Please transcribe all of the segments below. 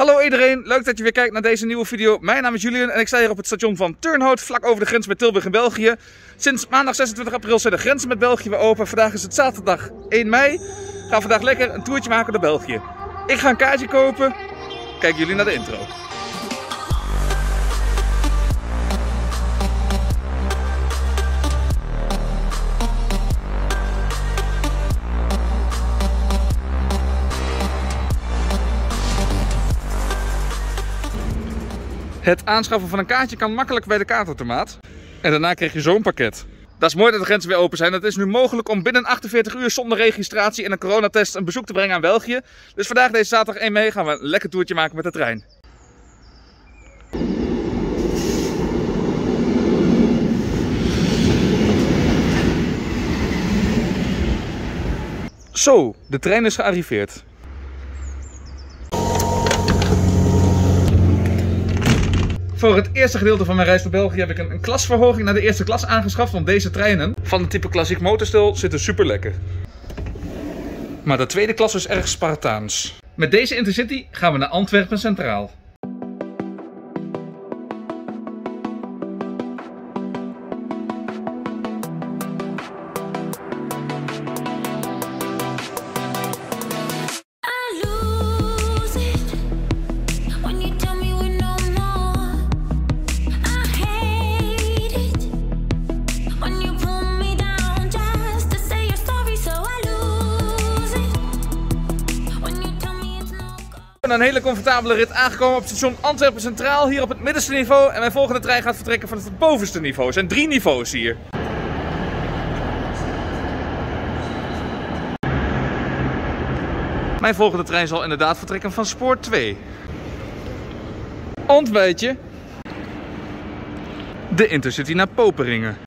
Hallo iedereen, leuk dat je weer kijkt naar deze nieuwe video. Mijn naam is Julian en ik sta hier op het station van Turnhout, vlak over de grens met Tilburg en België. Sinds maandag 26 april zijn de grenzen met België weer open. Vandaag is het zaterdag 1 mei. Ik ga vandaag lekker een toertje maken door België. Ik ga een kaartje kopen. Kijken jullie naar de intro. Het aanschaffen van een kaartje kan makkelijk bij de kaartautomaat. En daarna krijg je zo'n pakket. Dat is mooi dat de grenzen weer open zijn. Het is nu mogelijk om binnen 48 uur zonder registratie en een coronatest een bezoek te brengen aan België. Dus vandaag, deze zaterdag 1 mei, gaan we een lekker toertje maken met de trein. Zo, de trein is gearriveerd. Voor het eerste gedeelte van mijn reis door België heb ik een klasverhoging naar de eerste klas aangeschaft. Want deze treinen van het type klassiek motorstel zitten super lekker. Maar de tweede klas is erg Spartaans. Met deze Intercity gaan we naar Antwerpen Centraal. Een hele comfortabele rit aangekomen op het station Antwerpen Centraal, hier op het middenste niveau. En mijn volgende trein gaat vertrekken van het bovenste niveau. Er zijn 3 niveaus hier. Mijn volgende trein zal inderdaad vertrekken van spoor 2. Ontbijtje. De Intercity naar Poperingen.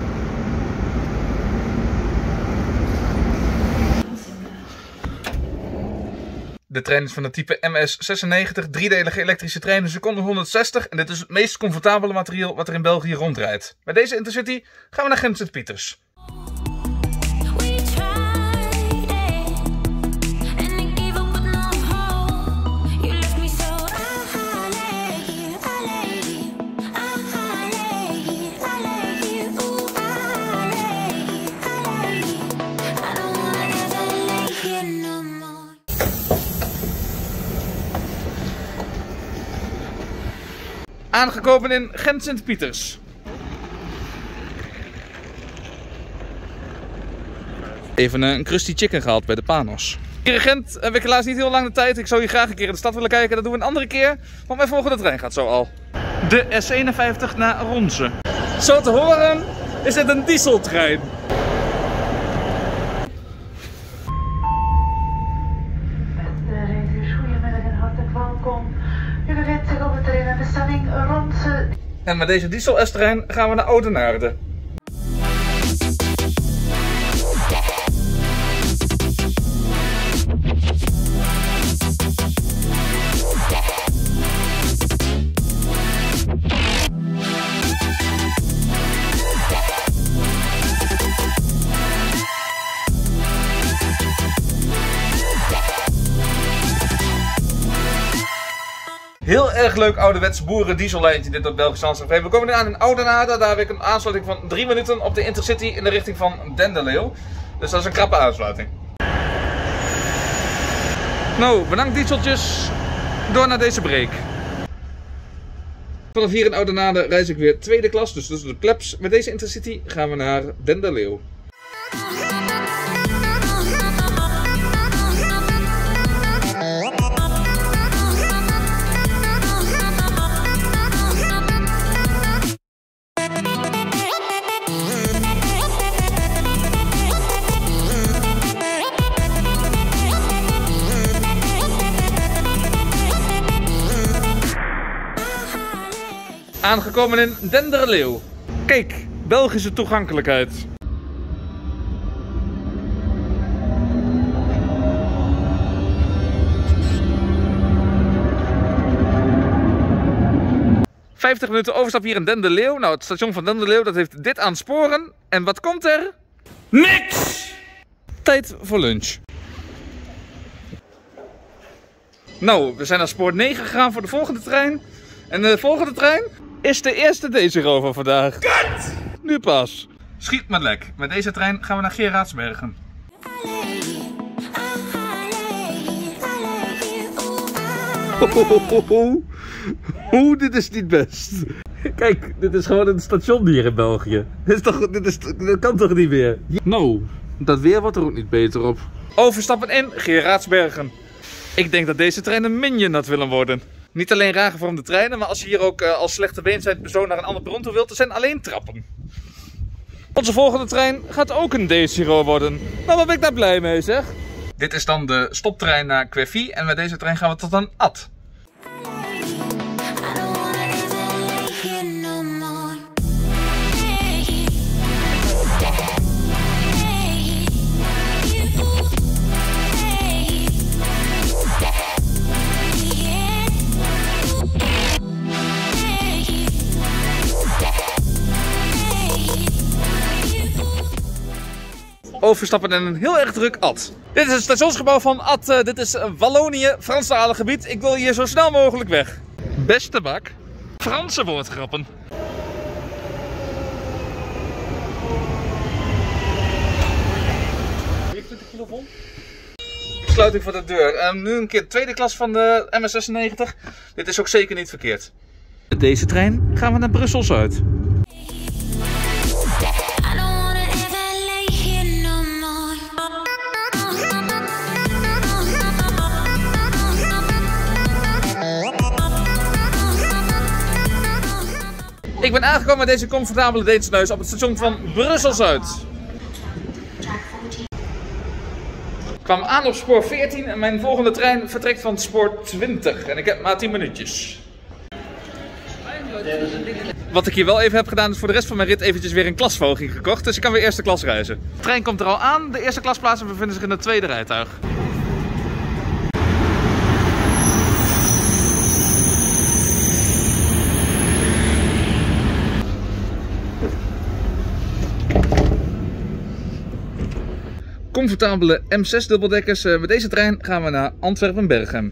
De trein is van het type MS96, driedelige elektrische trein, een seconde 160. En dit is het meest comfortabele materiaal wat er in België rondrijdt. Bij deze Intercity gaan we naar Gent-Sint-Pieters. Aangekomen in Gent-Sint-Pieters. Even een crusty chicken gehaald bij de Panos. Hier in Gent heb ik helaas niet heel lang de tijd. Ik zou hier graag een keer in de stad willen kijken. Dat doen we een andere keer. Want mijn volgende trein gaat zo al. De S51 naar Ronse. Zo te horen is het een dieseltrein. En met deze diesel S-trein gaan we naar Oudenaarde. Heel erg leuk ouderwets boerendieselijntje dit op Belgisch landschap. We komen nu aan in Oudenaarde. Daar heb ik een aansluiting van 3 minuten op de Intercity in de richting van Denderleeuw. Dus dat is een krappe aansluiting. Nou, bedankt dieseltjes. Door naar deze break. Vanaf hier in Oudenaarde reis ik weer tweede klas, dus tussen de plebs. Met deze Intercity gaan we naar Denderleeuw. Aangekomen in Denderleeuw. Kijk, Belgische toegankelijkheid. ...50 minuten overstap hier in Denderleeuw. Nou, het station van Denderleeuw dat heeft dit aan sporen. En wat komt er? Niks! Tijd voor lunch. Nou, we zijn naar spoor 9 gegaan voor de volgende trein. En de volgende trein is de eerste Desiro van vandaag. Kut! Nu pas. Schiet maar lek. Met deze trein gaan we naar Gerardsbergen. Oeh, dit is niet best. Kijk, dit is gewoon een station hier in België. Dat kan toch niet meer? Nou, dat weer wordt er ook niet beter op. Overstappen in Gerardsbergen. Ik denk dat deze trein een minion had willen worden. Niet alleen raar gevormde treinen, maar als je hier ook als slechte beenzijde persoon naar een ander perron toe wilt, er zijn alleen trappen. Onze volgende trein gaat ook een Desiro worden. Nou, waar ben ik daar blij mee, zeg. Dit is dan de stoptrein naar Queffy en met deze trein gaan we tot aan Ath. Overstappen in een heel erg druk Ath. Dit is het stationsgebouw van Ath. Dit is Wallonië, Franstalig gebied. Ik wil hier zo snel mogelijk weg. Beste bak. Franse woordgrappen. Sluiting voor de deur. Nu een keer de tweede klas van de MS96. Dit is ook zeker niet verkeerd. Met deze trein gaan we naar Brussel-Zuid. Ik ben aangekomen met deze comfortabele Deense neus op het station van Brussel-Zuid. Ik kwam aan op spoor 14 en mijn volgende trein vertrekt van spoor 20. En ik heb maar 10 minuutjes. Wat ik hier wel even heb gedaan is voor de rest van mijn rit eventjes weer een klasverhoging gekocht. Dus ik kan weer eerste klas reizen. De trein komt er al aan. De eerste klasplaatsen bevinden zich in het tweede rijtuig. Comfortabele M6 dubbeldekkers. Met deze trein gaan we naar Antwerpen-Berchem.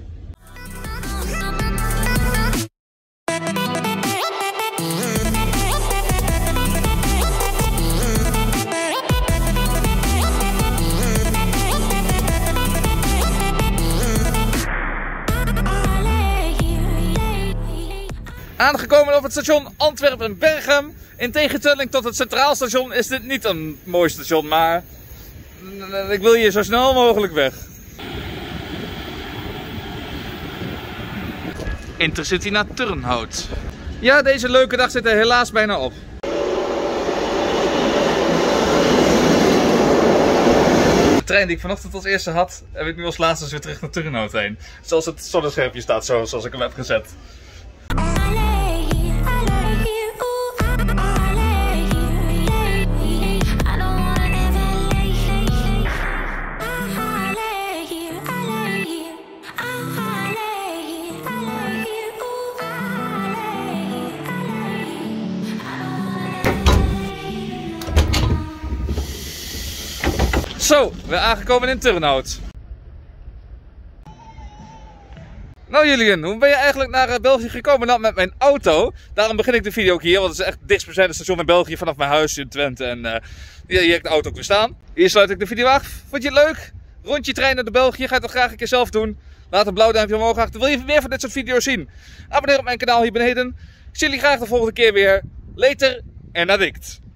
Aangekomen op het station Antwerpen-Berchem. In tegenstelling tot het Centraal Station is dit niet een mooi station, maar ik wil hier zo snel mogelijk weg. Intercity naar Turnhout. Ja, deze leuke dag zit er helaas bijna op. De trein die ik vanochtend als eerste had, heb ik nu als laatste weer terug naar Turnhout heen. Zoals het zonneschermpje staat, zoals ik hem heb gezet. Zo, we zijn aangekomen in Turnhout. Nou Julian, hoe ben je eigenlijk naar België gekomen? Nou, met mijn auto. Daarom begin ik de video ook hier, want het is echt het dichtstbijzijnde station in België vanaf mijn huis in Twente. En hier heb ik de auto ook weer staan. Hier sluit ik de video af. Vond je het leuk? Rondje treinen naar België, ga je dat graag een keer zelf doen. Laat een blauw duimpje omhoog achter. Wil je meer van dit soort video's zien? Abonneer op mijn kanaal hier beneden. Ik zie jullie graag de volgende keer weer. Later en addict.